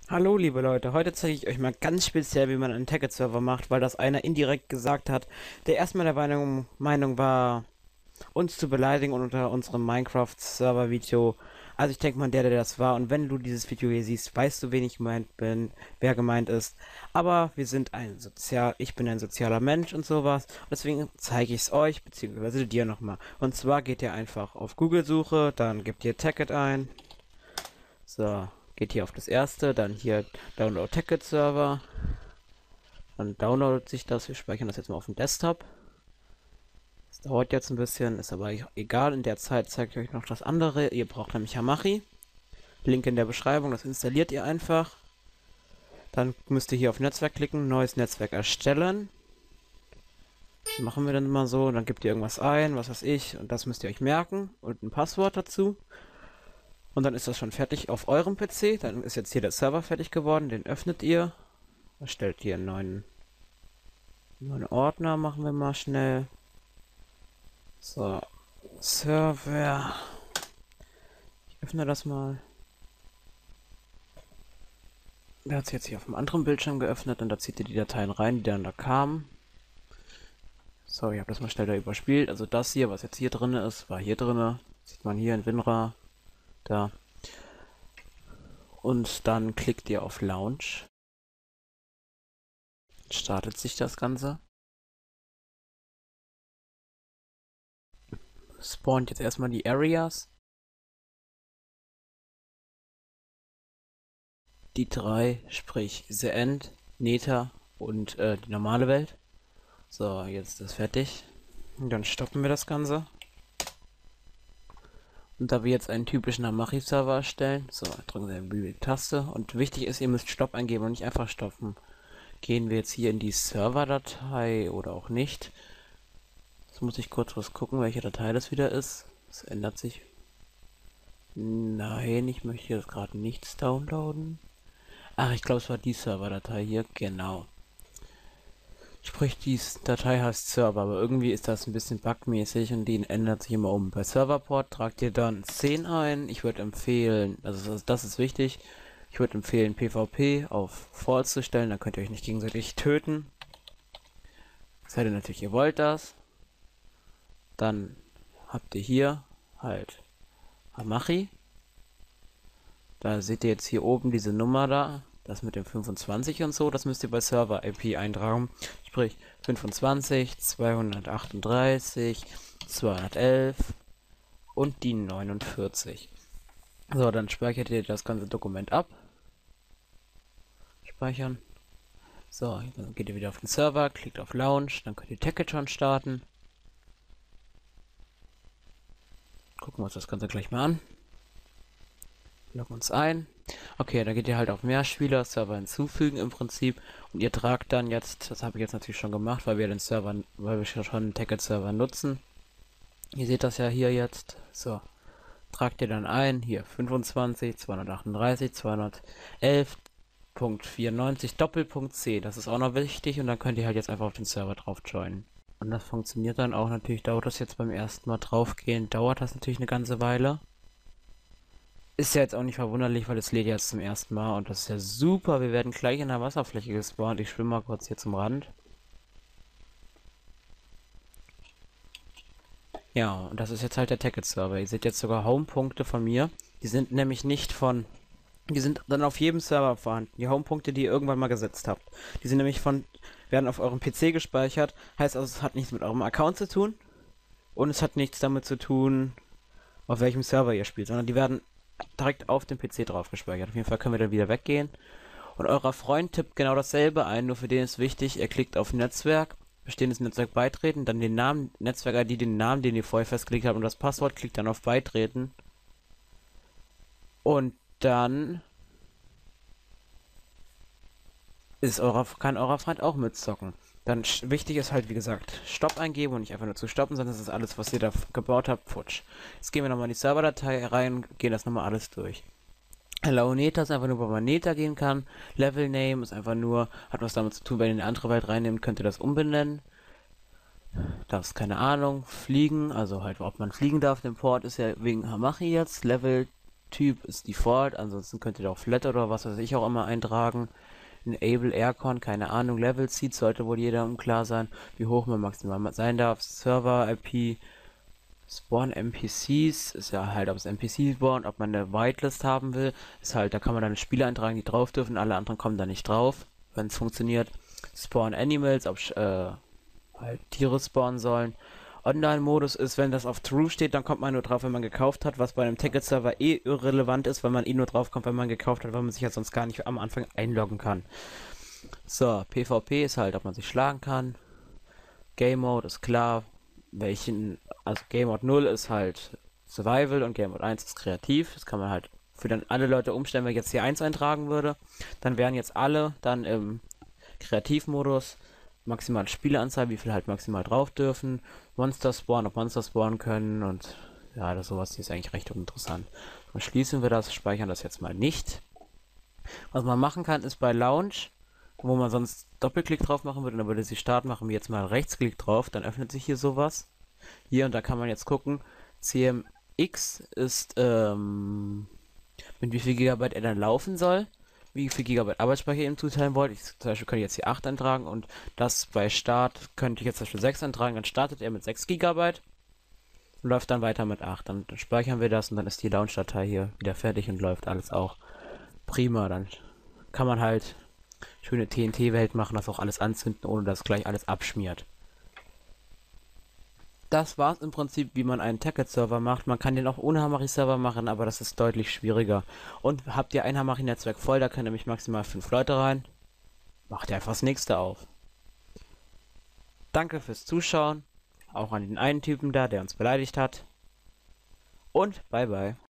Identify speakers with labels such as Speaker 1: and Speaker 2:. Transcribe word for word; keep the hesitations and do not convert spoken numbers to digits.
Speaker 1: Hallo liebe Leute, heute zeige ich euch mal ganz speziell, wie man einen Ticket-Server macht, weil das einer indirekt gesagt hat, der erstmal der Meinung, Meinung war, uns zu beleidigen unter unserem Minecraft-Server-Video. Also ich denke mal, der, der das war, und wenn du dieses Video hier siehst, weißt du, wen ich gemeint bin, wer gemeint ist. Aber wir sind ein sozial, ich bin ein sozialer Mensch und sowas, und deswegen zeige ich es euch, beziehungsweise dir nochmal. Und zwar geht ihr einfach auf Google-Suche, dann gebt ihr Ticket ein. So, geht hier auf das erste, dann hier Download Ticket Server. Dann downloadet sich das. Wir speichern das jetzt mal auf dem Desktop. Das dauert jetzt ein bisschen, ist aber egal. In der Zeit zeige ich euch noch das andere. Ihr braucht nämlich Hamachi. Link in der Beschreibung, das installiert ihr einfach. Dann müsst ihr hier auf Netzwerk klicken, neues Netzwerk erstellen. Das machen wir dann mal so. Dann gebt ihr irgendwas ein, was weiß ich, und das müsst ihr euch merken. Und ein Passwort dazu. Und dann ist das schon fertig auf eurem P C. Dann ist jetzt hier der Server fertig geworden. Den öffnet ihr. Erstellt hier einen neuen, neuen Ordner. Machen wir mal schnell. So. Server. Ich öffne das mal. Der hat es jetzt hier auf dem anderen Bildschirm geöffnet. Und da zieht ihr die Dateien rein, die dann da kamen. So, ich habe das mal schnell da überspielt. Also das hier, was jetzt hier drin ist, war hier drin. Sieht man hier in WinRAR. Da. Und dann klickt ihr auf Launch. Startet sich das Ganze. Spawnt jetzt erstmal die Areas. Die drei, sprich The End, Nether und äh, die normale Welt. So, jetzt ist fertig. Und dann stoppen wir das Ganze. Und da wir jetzt einen typischen Hamachi-Server erstellen, so, drücken wir die Taste. Und wichtig ist, ihr müsst Stopp eingeben und nicht einfach stoppen. Gehen wir jetzt hier in die Server-Datei oder auch nicht. Jetzt muss ich kurz was gucken, welche Datei das wieder ist. Das ändert sich. Nein, ich möchte jetzt gerade nichts downloaden. Ach, ich glaube, es war die Server-Datei hier. Genau. Sprich, die Datei heißt Server, aber irgendwie ist das ein bisschen bugmäßig und die ändert sich immer um. Bei Serverport tragt ihr dann zehn ein. Ich würde empfehlen, also das ist wichtig, ich würde empfehlen, PvP auf False zu stellen, dann könnt ihr euch nicht gegenseitig töten. Sei denn natürlich, ihr wollt das. Dann habt ihr hier halt Hamachi. Da seht ihr jetzt hier oben diese Nummer da. Das mit dem fünfundzwanzig und so, das müsst ihr bei Server-I P eintragen. Sprich fünfundzwanzig, zweihundertachtunddreißig, zweihundertelf und die neunundvierzig. So, dann speichert ihr das ganze Dokument ab. Speichern. So, dann geht ihr wieder auf den Server, klickt auf Launch, dann könnt ihr Ticket schon starten. Gucken wir uns das Ganze gleich mal an. Loggen uns ein. Okay, da geht ihr halt auf Mehrspieler, Server hinzufügen im Prinzip. Und ihr tragt dann jetzt, das habe ich jetzt natürlich schon gemacht, weil wir den Server, weil wir schon einen Ticket-Server nutzen. Ihr seht das ja hier jetzt. So, tragt ihr dann ein, hier fünfundzwanzig, zweihundertachtunddreißig, zweihundertelf Punkt vierundneunzig, Doppelpunkt C. Das ist auch noch wichtig und dann könnt ihr halt jetzt einfach auf den Server drauf joinen. Und das funktioniert dann auch natürlich, dauert das jetzt beim ersten Mal draufgehen, dauert das natürlich eine ganze Weile. Ist ja jetzt auch nicht verwunderlich, weil es lädt jetzt zum ersten Mal und das ist ja super. Wir werden gleich in der Wasserfläche gespawnt. Ich schwimme mal kurz hier zum Rand. Ja, und das ist jetzt halt der Ticket-Server. Ihr seht jetzt sogar Home-Punkte von mir. Die sind nämlich nicht von... Die sind dann auf jedem Server vorhanden. Die Home-Punkte, die ihr irgendwann mal gesetzt habt. Die sind nämlich von... werden auf eurem P C gespeichert. Heißt also, es hat nichts mit eurem Account zu tun. Und es hat nichts damit zu tun, auf welchem Server ihr spielt. Sondern die werden direkt auf dem P C drauf gespeichert. Auf jeden Fall können wir dann wieder weggehen. Und eurer Freund tippt genau dasselbe ein, nur für den ist wichtig, er klickt auf Netzwerk, bestehendes Netzwerk beitreten, dann den Namen, Netzwerk-I D, den Namen, den ihr vorher festgelegt habt und das Passwort, klickt dann auf beitreten. Und dann ist eurer, kann eurer Freund auch mitzocken. Dann wichtig ist halt, wie gesagt, Stopp eingeben und nicht einfach nur zu stoppen, sondern das ist alles, was ihr da gebaut habt, futsch. Jetzt gehen wir nochmal in die Serverdatei rein, gehen das nochmal alles durch. Hello Nether ist einfach nur, wo man Nether gehen kann. Level Name ist einfach nur, hat was damit zu tun, wenn ihr eine andere Welt reinnehmt, könnt ihr das umbenennen. Das ist keine Ahnung. Fliegen, also halt, ob man fliegen darf, den Port ist ja wegen Hamachi jetzt. Level Typ ist Default, ansonsten könnt ihr da auch Flat oder was weiß ich auch immer eintragen. Enable Aircon, keine Ahnung, Level Seed sollte wohl jeder klar sein, wie hoch man maximal sein darf. Server I P, Spawn N P Cs, ist ja halt, ob es N P C spawnt, ob man eine Whitelist haben will, ist halt, da kann man dann Spieler eintragen, die drauf dürfen, alle anderen kommen da nicht drauf, wenn es funktioniert. Spawn Animals, ob äh, halt Tiere spawnen sollen. Online-Modus ist, wenn das auf True steht, dann kommt man nur drauf, wenn man gekauft hat, was bei einem Ticket-Server eh irrelevant ist, weil man eh nur drauf kommt, wenn man gekauft hat, weil man sich ja sonst gar nicht am Anfang einloggen kann. So, PvP ist halt, ob man sich schlagen kann. Game Mode ist klar, welchen, also Game Mode null ist halt Survival und Game Mode eins ist kreativ. Das kann man halt für dann alle Leute umstellen, wenn ich jetzt hier eins eintragen würde. Dann wären jetzt alle dann im Kreativmodus. Maximale Spieleranzahl, wie viel halt maximal drauf dürfen. Monster spawnen, ob Monster spawnen können und ja, das sowas hier ist eigentlich recht uninteressant. Dann schließen wir das, speichern das jetzt mal nicht. Was man machen kann, ist bei Launch, wo man sonst Doppelklick drauf machen würde, dann würde sie starten, machen wir jetzt mal Rechtsklick drauf, dann öffnet sich hier sowas. Hier und da kann man jetzt gucken, C M X ist, ähm, mit wie viel Gigabyte er dann laufen soll, wie viel Gigabyte Arbeitsspeicher ihr ihm zuteilen wollt. Ich zum Beispiel könnte jetzt hier acht eintragen und das bei Start könnte ich jetzt zum Beispiel sechs eintragen, dann startet er mit sechs Gigabyte und läuft dann weiter mit acht. Dann speichern wir das und dann ist die Launch-Datei hier wieder fertig und läuft alles auch prima. Dann kann man halt schöne T N T-Welt machen, das auch alles anzünden, ohne dass gleich alles abschmiert. Das war's im Prinzip, wie man einen Tacket-Server macht. Man kann den auch ohne Hamari-Server machen, aber das ist deutlich schwieriger. Und habt ihr ein Hamari-Netzwerk voll, da können nämlich maximal fünf Leute rein. Macht ihr einfach das nächste auf. Danke fürs Zuschauen. Auch an den einen Typen da, der uns beleidigt hat. Und bye bye.